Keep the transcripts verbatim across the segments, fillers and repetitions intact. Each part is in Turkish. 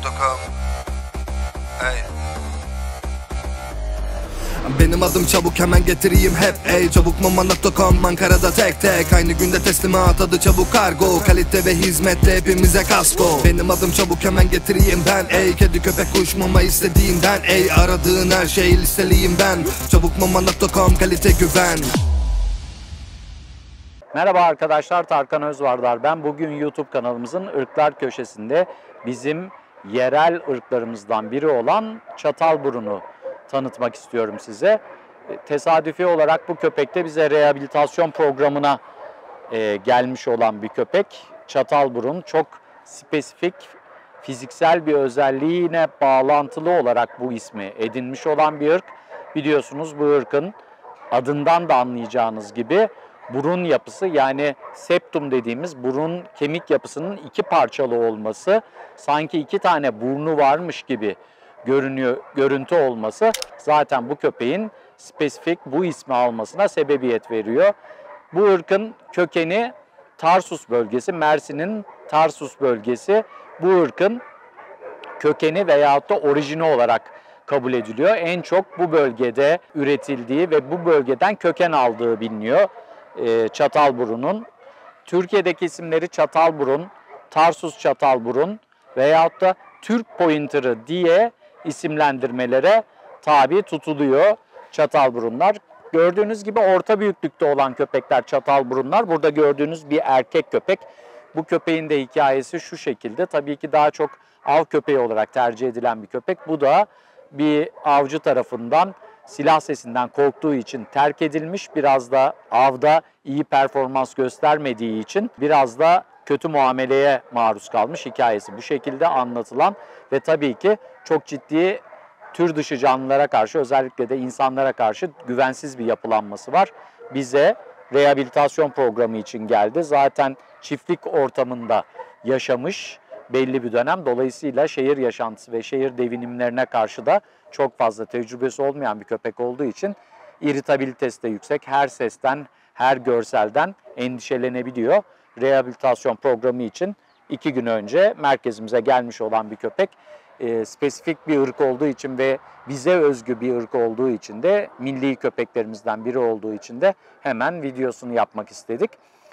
nokta com. Hey. Benim adım çabuk, hemen getireyim hep ey Çabukmama nokta com, Ankara'da tek tek Aynı günde teslimat, adı çabuk kargo. Kalite ve hizmette hepimize kasko. Benim adım çabuk, hemen getireyim ben ey Kedi köpek kuş mama istediğinden ey Aradığın her şeyi listeliyim ben. Çabukmama nokta com, kalite güven. Merhaba arkadaşlar, Tarkan Özvardar ben. Bugün YouTube kanalımızın ırklar köşesinde bizim yerel ırklarımızdan biri olan Çatalburun'u tanıtmak istiyorum size. Tesadüfi olarak bu köpek de bize rehabilitasyon programına e, gelmiş olan bir köpek. Çatalburun çok spesifik fiziksel bir özelliğine bağlantılı olarak bu ismi edinmiş olan bir ırk. Biliyorsunuz bu ırkın adından da anlayacağınız gibi burun yapısı, yani septum dediğimiz burun kemik yapısının iki parçalı olması, sanki iki tane burnu varmış gibi görünüyor, görüntü olması zaten bu köpeğin spesifik bu ismi almasına sebebiyet veriyor. Bu ırkın kökeni Tarsus bölgesi, Mersin'in Tarsus bölgesi bu ırkın kökeni veyahut da orijini olarak kabul ediliyor. En çok bu bölgede üretildiği ve bu bölgeden köken aldığı biliniyor e, Çatalburun'un. Türkiye'deki isimleri Çatalburun, Tarsus Çatalburun veyahut da Türk Pointer'ı diye isimlendirmelere tabi tutuluyor Çatalburunlar. Gördüğünüz gibi orta büyüklükte olan köpekler Çatalburunlar. Burada gördüğünüz bir erkek köpek. Bu köpeğin de hikayesi şu şekilde. Tabii ki daha çok av köpeği olarak tercih edilen bir köpek. Bu da bir avcı tarafından silah sesinden korktuğu için terk edilmiş. Biraz da avda iyi performans göstermediği için biraz da kötü muameleye maruz kalmış. Hikayesi bu şekilde anlatılan ve tabii ki çok ciddi tür dışı canlılara karşı, özellikle de insanlara karşı güvensiz bir yapılanması var. Bize rehabilitasyon programı için geldi. Zaten çiftlik ortamında yaşamış belli bir dönem. Dolayısıyla şehir yaşantısı ve şehir devinimlerine karşı da çok fazla tecrübesi olmayan bir köpek olduğu için iritabilitesi de yüksek. Her sesten, her görselden endişelenebiliyor. Rehabilitasyon programı için iki gün önce merkezimize gelmiş olan bir köpek. E, spesifik bir ırk olduğu için ve bize özgü bir ırk olduğu için de, milli köpeklerimizden biri olduğu için de hemen videosunu yapmak istedik.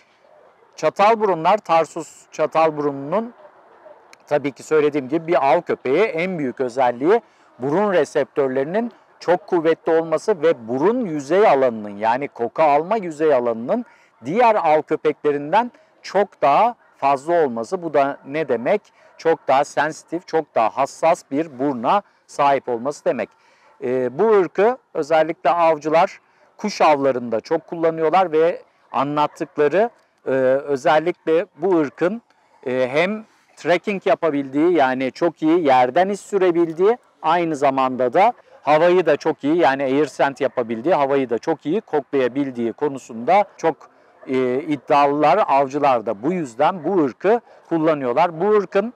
Çatalburunlar, Tarsus Çatalburun'un tabii ki söylediğim gibi bir av köpeği. En büyük özelliği burun reseptörlerinin çok kuvvetli olması ve burun yüzey alanının, yani koku alma yüzey alanının diğer av köpeklerinden çok daha fazla olması. Bu da ne demek? Çok daha sensitif, çok daha hassas bir buruna sahip olması demek. E, bu ırkı özellikle avcılar kuş avlarında çok kullanıyorlar ve anlattıkları e, özellikle bu ırkın e, hem trekking yapabildiği, yani çok iyi yerden iz sürebildiği, aynı zamanda da havayı da çok iyi, yani air scent yapabildiği, havayı da çok iyi koklayabildiği konusunda çok e, iddialılar. Avcılar da bu yüzden bu ırkı kullanıyorlar. Bu ırkın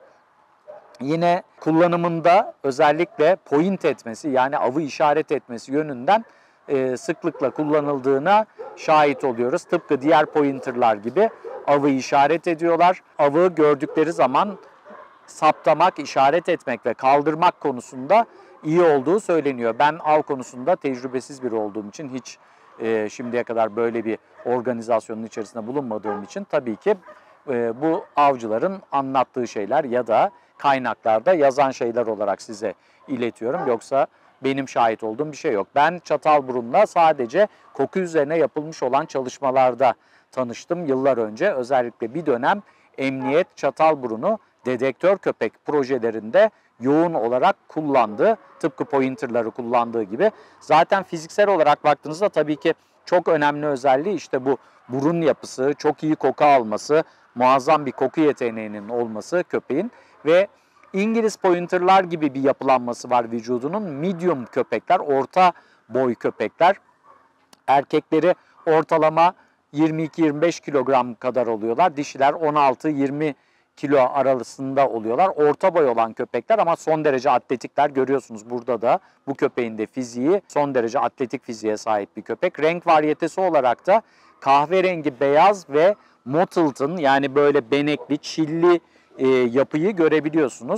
yine kullanımında özellikle point etmesi, yani avı işaret etmesi yönünden e, sıklıkla kullanıldığına şahit oluyoruz. Tıpkı diğer pointerlar gibi avı işaret ediyorlar. Avı gördükleri zaman saptamak, işaret etmek ve kaldırmak konusunda iyi olduğu söyleniyor. Ben av konusunda tecrübesiz biri olduğum için, hiç e, şimdiye kadar böyle bir organizasyonun içerisinde bulunmadığım için tabii ki e, bu avcıların anlattığı şeyler ya da kaynaklarda yazan şeyler olarak size iletiyorum. Yoksa benim şahit olduğum bir şey yok. Ben Çatalburun'la sadece koku üzerine yapılmış olan çalışmalarda tanıştım yıllar önce. Özellikle bir dönem emniyet Çatalburun'u dedektör köpek projelerinde yoğun olarak kullandı. Tıpkı pointerları kullandığı gibi. Zaten fiziksel olarak baktığınızda tabii ki çok önemli özelliği işte bu burun yapısı, çok iyi koku alması, muazzam bir koku yeteneğinin olması köpeğin ve İngiliz pointerlar gibi bir yapılanması var vücudunun. Medium köpekler, orta boy köpekler. Erkekleri ortalama yirmi iki yirmi beş kilogram kadar oluyorlar. Dişiler on altı yirmi kilo arasında oluyorlar. Orta boy olan köpekler ama son derece atletikler. Görüyorsunuz burada da bu köpeğin de fiziği son derece atletik fiziğe sahip bir köpek. Renk varyetesi olarak da kahverengi, beyaz ve Mottleton, yani böyle benekli, çilli e, yapıyı görebiliyorsunuz.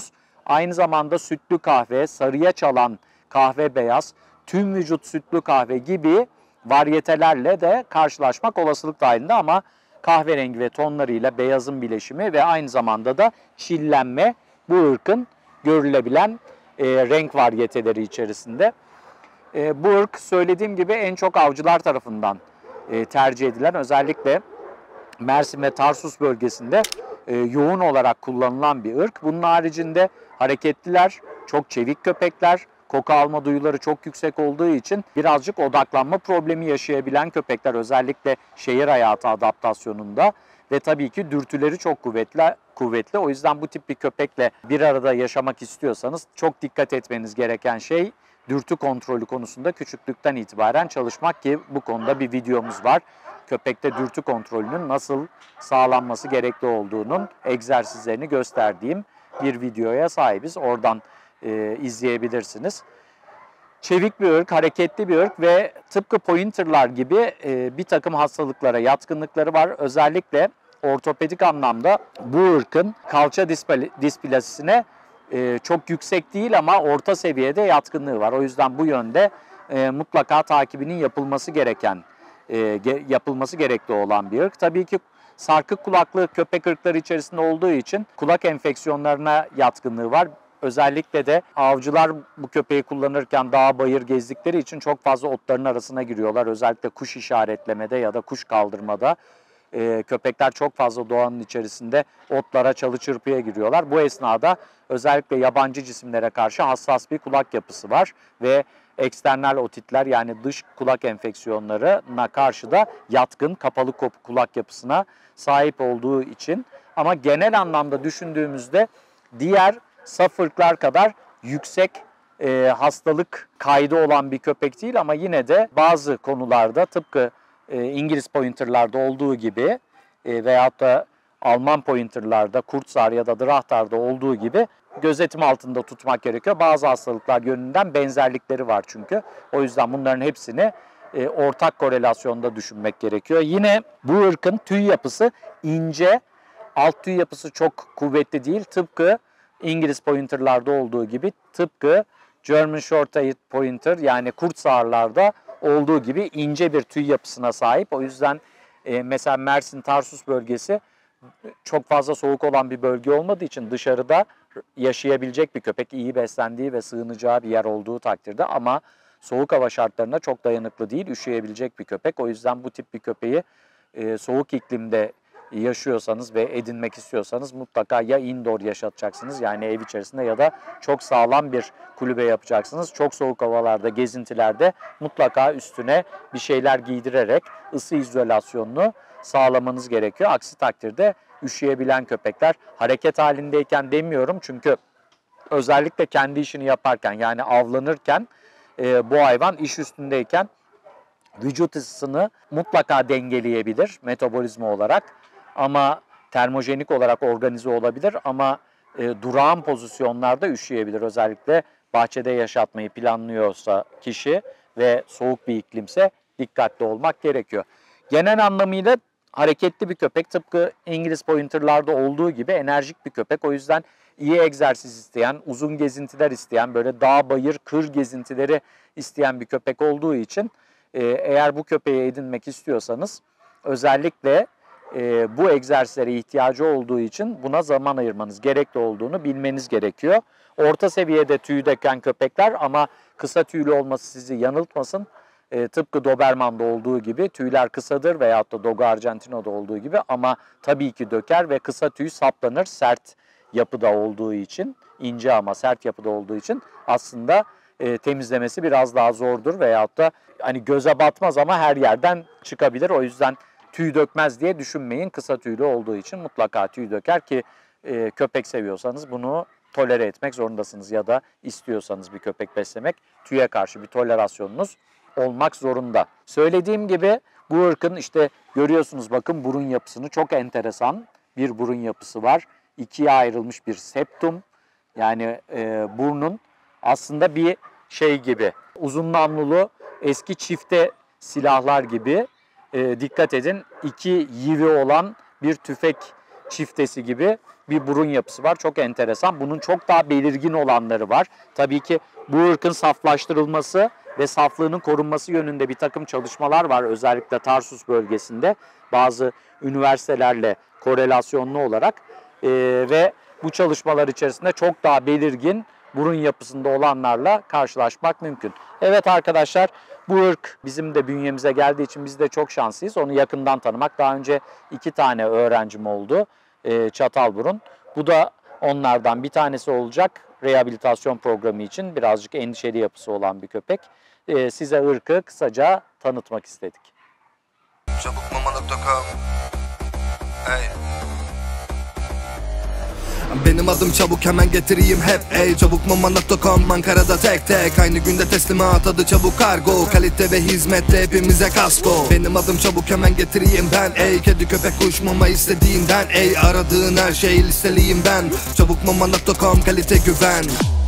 Aynı zamanda sütlü kahve, sarıya çalan kahve beyaz, tüm vücut sütlü kahve gibi varyetelerle de karşılaşmak olasılık dahilinde ama kahverengi ve tonlarıyla beyazın bileşimi ve aynı zamanda da çillenme bu ırkın görülebilen e, renk varyeteleri içerisinde. E, bu ırk söylediğim gibi en çok avcılar tarafından e, tercih edilen, özellikle Mersin ve Tarsus bölgesinde e, yoğun olarak kullanılan bir ırk. Bunun haricinde hareketliler, çok çevik köpekler, koku alma duyuları çok yüksek olduğu için birazcık odaklanma problemi yaşayabilen köpekler, özellikle şehir hayatı adaptasyonunda ve tabii ki dürtüleri çok kuvvetli. kuvvetli. O yüzden bu tip bir köpekle bir arada yaşamak istiyorsanız çok dikkat etmeniz gereken şey dürtü kontrolü konusunda küçüklükten itibaren çalışmak, ki bu konuda bir videomuz var. Köpekte dürtü kontrolünün nasıl sağlanması gerekli olduğunun egzersizlerini gösterdiğim bir videoya sahibiz. Oradan e, izleyebilirsiniz. Çevik bir ırk, hareketli bir ırk ve tıpkı pointerlar gibi e, bir takım hastalıklara yatkınlıkları var. Özellikle ortopedik anlamda bu ırkın kalça displasisine e, çok yüksek değil ama orta seviyede yatkınlığı var. O yüzden bu yönde e, mutlaka takibinin yapılması gereken, e, ge, yapılması gerekli olan bir ırk. Tabii ki sarkık kulaklı köpek ırkları içerisinde olduğu için kulak enfeksiyonlarına yatkınlığı var. Özellikle de avcılar bu köpeği kullanırken dağ bayır gezdikleri için çok fazla otların arasına giriyorlar. Özellikle kuş işaretlemede ya da kuş kaldırmada e, köpekler çok fazla doğanın içerisinde otlara, çalı çırpıya giriyorlar. Bu esnada özellikle yabancı cisimlere karşı hassas bir kulak yapısı var ve eksternal otitler, yani dış kulak enfeksiyonlarına karşı da yatkın kapalı kulak yapısına sahip olduğu için, ama genel anlamda düşündüğümüzde diğer saf ırklar kadar yüksek e, hastalık kaydı olan bir köpek değil, ama yine de bazı konularda tıpkı e, İngiliz pointerlarda olduğu gibi e, veyahut da Alman pointerlarda, Kurtzar ya da Drachtar'da olduğu gibi gözetim altında tutmak gerekiyor. Bazı hastalıklar yönünden benzerlikleri var çünkü. O yüzden bunların hepsini e, ortak korelasyonda düşünmek gerekiyor. Yine bu ırkın tüy yapısı ince, alt tüy yapısı çok kuvvetli değil. Tıpkı İngiliz pointerlarda olduğu gibi, tıpkı German Short-Haired Pointer yani Kurtzar'larda olduğu gibi ince bir tüy yapısına sahip. O yüzden e, mesela Mersin Tarsus bölgesi çok fazla soğuk olan bir bölge olmadığı için dışarıda yaşayabilecek bir köpek, iyi beslendiği ve sığınacağı bir yer olduğu takdirde, ama soğuk hava şartlarına çok dayanıklı değil, üşüyebilecek bir köpek. O yüzden bu tip bir köpeği e, soğuk iklimde yaşıyorsanız ve edinmek istiyorsanız mutlaka ya indoor yaşatacaksınız, yani ev içerisinde, ya da çok sağlam bir kulübe yapacaksınız. Çok soğuk havalarda, gezintilerde mutlaka üstüne bir şeyler giydirerek ısı izolasyonunu sağlamanız gerekiyor. Aksi takdirde üşüyebilen köpekler, hareket halindeyken demiyorum çünkü özellikle kendi işini yaparken, yani avlanırken e, bu hayvan iş üstündeyken vücut ısısını mutlaka dengeleyebilir metabolizma olarak, ama termojenik olarak organize olabilir, ama e, durağan pozisyonlarda üşüyebilir. Özellikle bahçede yaşatmayı planlıyorsa kişi ve soğuk bir iklimse dikkatli olmak gerekiyor. Genel anlamıyla hareketli bir köpek, tıpkı İngiliz pointerlarda olduğu gibi enerjik bir köpek. O yüzden iyi egzersiz isteyen, uzun gezintiler isteyen, böyle dağ bayır kır gezintileri isteyen bir köpek olduğu için e, eğer bu köpeği edinmek istiyorsanız özellikle e, bu egzersizlere ihtiyacı olduğu için buna zaman ayırmanız gerekli olduğunu bilmeniz gerekiyor. Orta seviyede tüy döken köpekler, ama kısa tüylü olması sizi yanıltmasın. E, tıpkı Doberman'da olduğu gibi tüyler kısadır veyahut da Dogo Argentino'da olduğu gibi, ama tabii ki döker ve kısa tüy saplanır, sert yapıda olduğu için, ince ama sert yapıda olduğu için aslında e, temizlemesi biraz daha zordur veyahut da hani göze batmaz ama her yerden çıkabilir. O yüzden tüy dökmez diye düşünmeyin, kısa tüylü olduğu için mutlaka tüy döker ki e, köpek seviyorsanız bunu tolere etmek zorundasınız ya da istiyorsanız bir köpek beslemek, tüye karşı bir tolerasyonunuz olmak zorunda. Söylediğim gibi bu ırkın işte görüyorsunuz, bakın burun yapısını, çok enteresan bir burun yapısı var. İkiye ayrılmış bir septum, yani e, burnun aslında bir şey gibi, uzun namlulu eski çifte silahlar gibi, e, dikkat edin, iki yivi olan bir tüfek çiftesi gibi bir burun yapısı var. Çok enteresan. Bunun çok daha belirgin olanları var. Tabii ki bu ırkın saflaştırılması ve saflığının korunması yönünde bir takım çalışmalar var. Özellikle Tarsus bölgesinde bazı üniversitelerle korelasyonlu olarak ee, ve bu çalışmalar içerisinde çok daha belirgin burun yapısında olanlarla karşılaşmak mümkün. Evet arkadaşlar, bu ırk bizim de bünyemize geldiği için biz de çok şanslıyız. Onu yakından tanımak. Daha önce iki tane öğrencim oldu e, Çatalburun. Bu da onlardan bir tanesi olacak. Rehabilitasyon programı için birazcık endişeli yapısı olan bir köpek. E, size ırkı kısaca tanıtmak istedik. Çabukmama nokta com. Hey. Benim adım çabuk, hemen getireyim hep ey Çabukmama nokta com, Ankara'da tek tek aynı günde teslimat, adı çabuk kargo. Kalite ve hizmette hepimize kasko. Benim adım çabuk, hemen getireyim ben ey Kedi köpek kuş mama istediğinden ey Aradığın her şey listeliyim ben. Çabukmama nokta com, kalite güven.